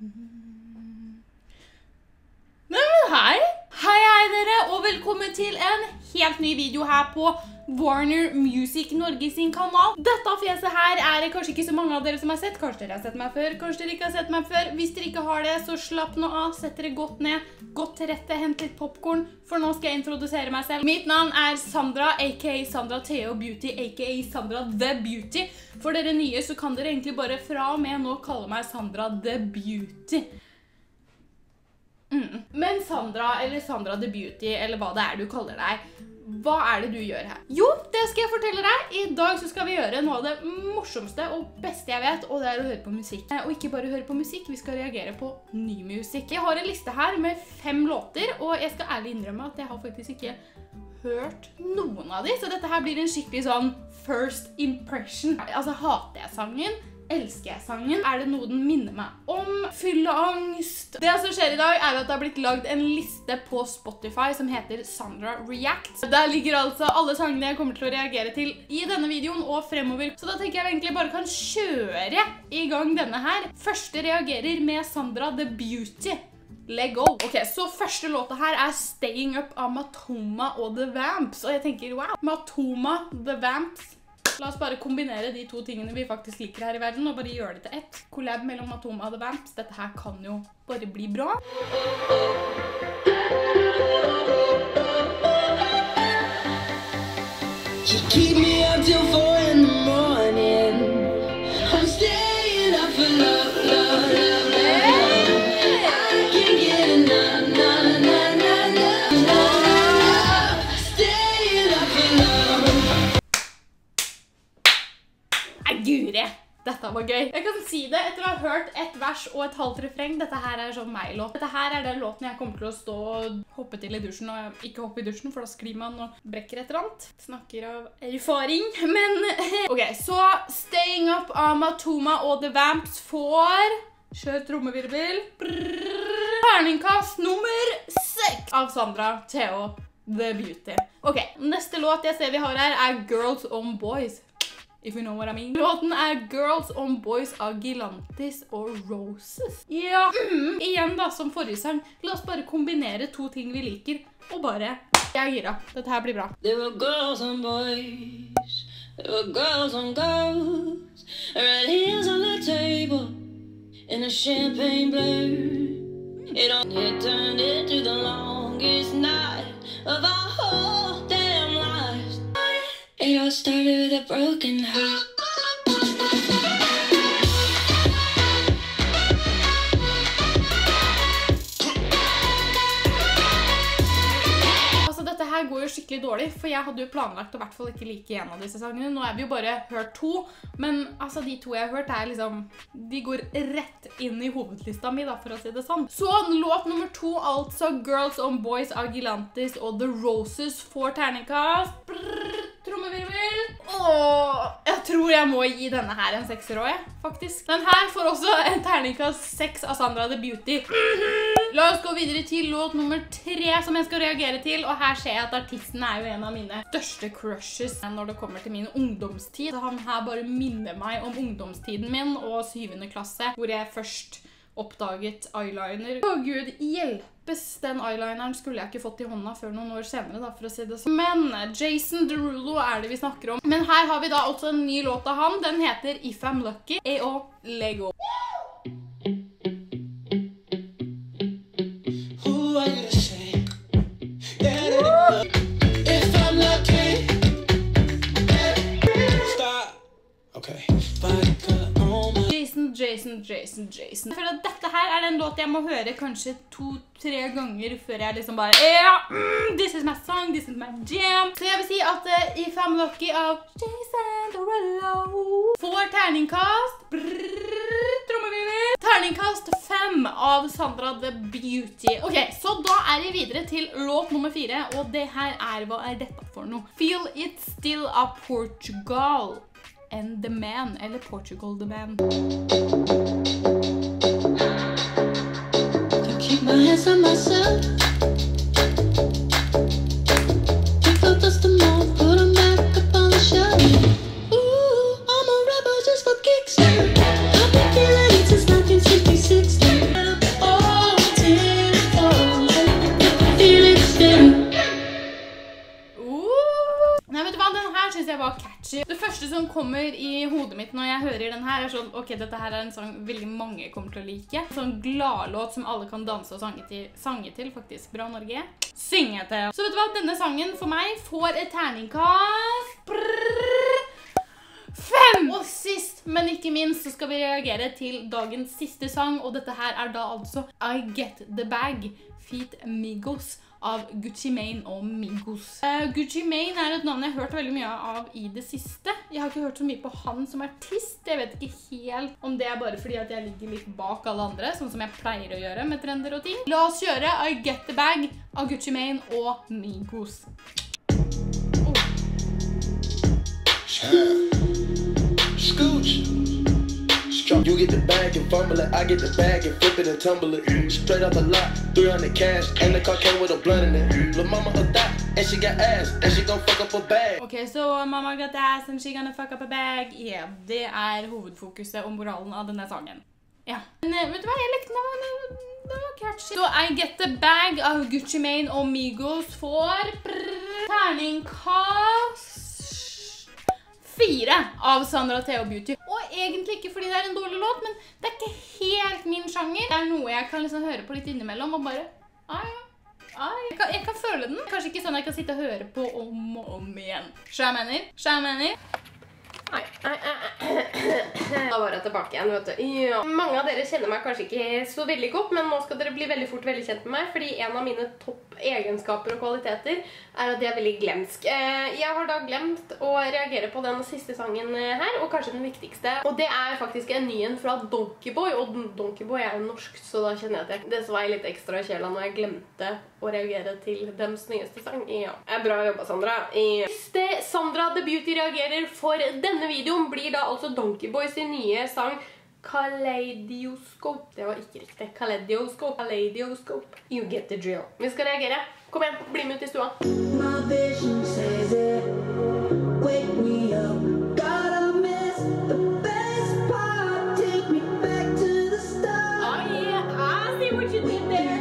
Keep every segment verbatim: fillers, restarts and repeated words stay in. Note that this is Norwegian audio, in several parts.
Nei, men hei! Hei, hei dere, og velkommen til en helt ny video her på Warner Music Norge sin kanal. Dette fjeset her er det kanskje ikke så mange av dere som har sett. Kanskje dere har sett meg før, kanskje dere ikke har sett meg før. Hvis dere ikke har det, så slapp nå av, sett dere godt ned, godt til rette, hent litt popcorn, for nå skal jeg introdusere meg selv. Mitt navn er Sandra, aka Sandra Theo Beauty, aka Sandra The Beauty. For dere nye så kan dere egentlig bare fra og med nå kalle meg Sandra The Beauty. Mm. Men Sandra, eller Sandra The Beauty, eller hva det er du kaller deg, hva er det du gjør her? Jo, det skal jeg fortelle deg. I dag så skal vi gjøre noe av det morsomste og beste jeg vet, og det er å høre på musikk. Og ikke bare høre på musikk, vi skal reagere på ny musikk. Jeg har en liste her med fem låter, og jeg skal ærlig innrømme at jeg har faktisk ikke hørt noen av de, så dette her blir en skikkelig sånn first impression. Altså, hater jeg sangen? Elsker jeg sangen? Er det noe den minner meg om? Fylleangst? Det som skjer i dag er at det har blitt lagd en liste på Spotify som heter Sandra React. Der ligger altså alle sangene jeg kommer til å reagere til i denne videoen og fremover. Så da tenker jeg egentlig bare kan kjøre i gang denne her. Første reagerer med Sandra The Beauty. Let go. Ok, så første låta her er Staying Up av Matoma og The Vamps. Og jeg tenker, wow, Matoma, The Vamps. La oss bare kombinere de to tingene vi faktisk liker her i verden, og bare gjøre det til ett. Collab mellom Matoma og The Vamps. Dette her kan jo bare bli bra. You keep me up till four in the morning. I'm staying up for love, love, love, love. I can't get enough, na, na, na, na, na. Staying up for love. Guri, dette var gøy. Jeg kan si det etter å ha hørt et vers og et halvt refreng. Dette her er sånn meg-låt. Dette her er den låten jeg kommer til å stå og hoppe til i dusjen, og ikke hoppe i dusjen, for da sklir man og brekker et eller annet. Snakker av erfaring, men ok, så Staying Up av Matoma og The Vamps får kjør trommevirvel. Terningkast nummer seks av Sandra Theo The Beauty. Ok, neste låt jeg ser vi har her er Girls on Boys. If you know what I mean. Låten er Girls on Boys av Galantis og Roses. Ja, mm, igjen da, som forrige sang. La oss bare kombinere to ting vi liker, og bare, jeg er gira. Dette her blir bra. There were girls on boys, there were girls on girls, red heels on the table, in a champagne blur. It all it turned into the longest night of our whole damn lives. It all started with a broken heart. Altså, dette her går jo skikkelig dårlig, for jeg hadde jo planlagt å i hvert fall ikke like en av disse sangene. Nå har vi jo bare hørt to, men altså de to jeg har hørt er liksom, de går rett inn i hovedlista mi da, for å si det sånn. Så låt nummer to, altså Girls on Boys av Galantis og The Roses får terningkast. Brrr. Trommevirvel. Åh, jeg tror jeg må gi denne her en sekser også, faktisk. Den her får også en terningkast seks av Sandra The Beauty. La oss gå videre til låt nummer tre som jeg skal reagere til, og her ser jeg at artisten er jo en av mine største crushes når det kommer til min ungdomstid. Så han her bare minner meg om ungdomstiden min og syvende klasse, hvor jeg først oppdaget eyeliner. Å Gud, hjelpes, den eyelineren skulle jeg ikke fått i hånda før noen år senere da, for å si det sånn. Men Jason Derulo er det vi snakker om. Men her har vi da også en ny låt av han. Den heter If I'm Lucky, E O Lego. Who are you to say that if I'm lucky? Stop. Okay. Jason, Jason, Jason, Jason. Jeg føler at dette her er den låt jeg må høre kanskje to-tre ganger før jeg liksom bare ja, mm, this is my song, this is my jam. Så jeg vil si at uh, If I'm Lucky av Jason Derulo får terningkast brrr, trommevirvel. Terningkast fem av Sandra The Beauty. Ok, så da er vi videre til låt nummer fire, og det her er, hva er dette for noe? Feel It Still av Portugal and The Man, eller Portugal The Man. I keep my hands on myself. Pick up dust them all, put them back up on the shelf. Ooh, I'm a rebel just for kicks. I've been feeling it since nineteen sixty-six. som kommer i hodet mitt når jeg hører den her er sånn, ok, dette her er en sang veldig mange kommer til å like. Sånn gladlåt som alle kan danse og sange til, sange til faktisk. Bra Norge. Synge til. Så vet du hva, denne sangen for meg får et terningkast. Brrr. Fem! Og sist, men ikke minst, så skal vi reagere til dagens siste sang, og dette her er da altså I Get The Bag, feat. Migos av Gucci Mane og Migos. Uh, Gucci Mane er et navn jeg har hørt veldig mye av i det siste. Jeg har ikke hørt så mye på han som artist. Jeg vet ikke helt om det er bare fordi at jeg ligger litt bak alle andre, sånn som jeg pleier å gjøre med trender og ting. La oss gjøre I Get The Bag av Gucci Mane og Migos. Oh. Scooch. You get the bag and fumble it, I get the bag and flip it and tumble it. Straight off the lot, three hundred cash, and the car came with a blunt in it. Lil' mama a thot, and she got ass, and she gon' fuck up a bag. Ok, så mama got ass, and she gonna fuck up a bag. Yeah, det er hovedfokuset og moralen av denne sangen. Ja. Men vet du hva, jeg likte den, den var catchy. Så I Get The Bag av Gucci Mane og Migos får terningkast fire av Sandra Teo Beauty. Og egentlig ikke fordi det er en dårlig låt, men det er ikke helt min sjanger. Det er noe jeg kan liksom høre på litt innimellom og bare, ai, ai. Jeg kan, jeg kan føle den. Kanskje ikke sånn jeg kan sitte og høre på om og om igjen. Skjønner jeg mener? Skjønner jeg mener? Nei, nei, nei. Da var jeg tilbake igjen, vet du. Ja. Mange av dere kjenner meg kanskje ikke så veldig godt, men nå skal dere bli veldig fort veldig kjent med meg, fordi en av mine topp egenskaper og kvaliteter er at jeg er veldig glemsk. Jeg har da glemt å reagere på den siste sangen her, og kanskje den viktigste. Og det er faktisk en nyen fra Donkeyboy, og Donkeyboy er jo norsk, så da kjenner jeg at det svei litt ekstra i kjela når jeg glemte å reagere til dems nyeste sang. Ja, det er bra jobba, Sandra. Ja. Hvis det Sandra The Beauty reagerer for denne videoen, blir da altså Donkeyboy sin nye sang Kaleidoscope. Det var ikke riktig. Kaleidoscope. Kaleidoscope. You get the drill. Vi skal reagere. Kom igjen, bli med ut i stua. My vision says it. Wake me up. Gotta miss the best part. Take me back to the start. Oh yeah, I see what you did there.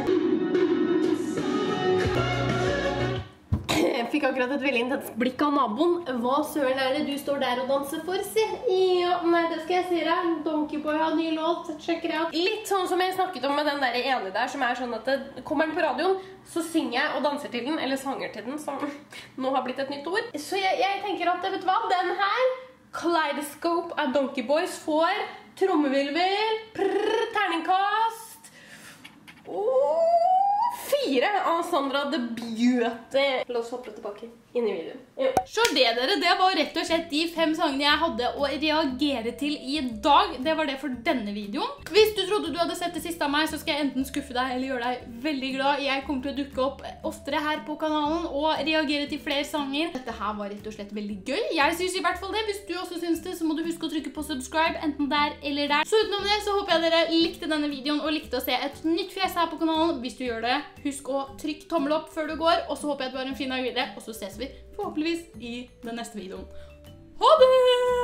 Jeg fikk akkurat et veldig intenst blikk av naboen. Hva søren er det du står der og danser for, si? Ja, nei, det skal jeg si deg. Donkeyboy har ny låt, sjekk det ut. Litt sånn som jeg snakket om med den der ene der, som er sånn at det kommer den på radioen, så synger jeg og danser til den, eller sanger til den, som nå har blitt et nytt ord. Så jeg, jeg tenker at, vet du hva, den her, Kaleidoscope av Donkeyboys, får trommevilvel, prrr, terningkast, oh, fire av Sandra The Beauty. La oss hoppe tilbake inn i videoen. Ja. Så det dere, det var rett og slett de fem sangene jeg hadde å reagere til i dag. Det var det for denne videoen. Hvis du trodde du hadde sett det siste av meg, så skal jeg enten skuffe deg eller gjøre deg veldig glad. Jeg kommer til å dukke opp oftere her på kanalen og reagere til flere sanger. Dette her var rett og slett veldig gøy. Jeg synes i hvert fall det. Hvis du også synes det, så må du huske å trykke på subscribe, enten der eller der. Så utenom det, så håper jeg dere likte denne videoen og likte å se et nytt fjes her på kanalen. Hvis du gjør det, husk å trykke tommel opp før du går, og så håper jeg at du har en fin dag videre, og så ses vi forhåpentligvis i den neste videoen. Ha det!